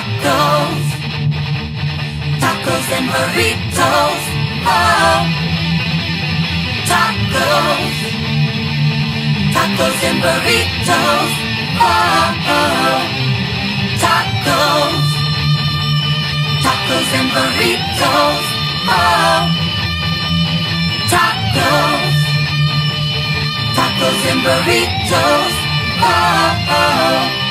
Tacos, tacos and burritos. Oh, tacos, tacos and burritos. Oh, tacos, tacos and burritos. Oh, tacos, tacos and burritos. Oh.